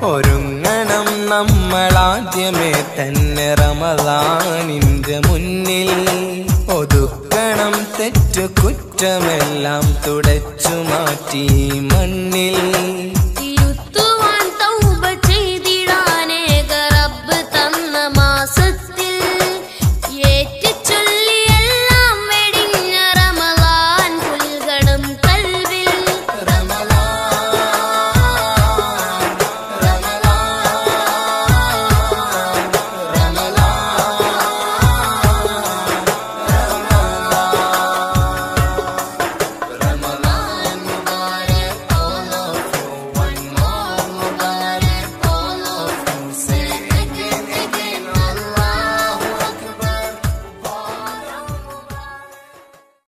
ഒരുങ്ങണം നമ്മളാദ്യമേ തന്നെ റമളാനിന്റെ മുന്നിൽ. ഒതുക്കണം തെറ്റു കുറ്റമെല്ലാം തുടച്ചു മാറ്റി മണ്ണിൽ.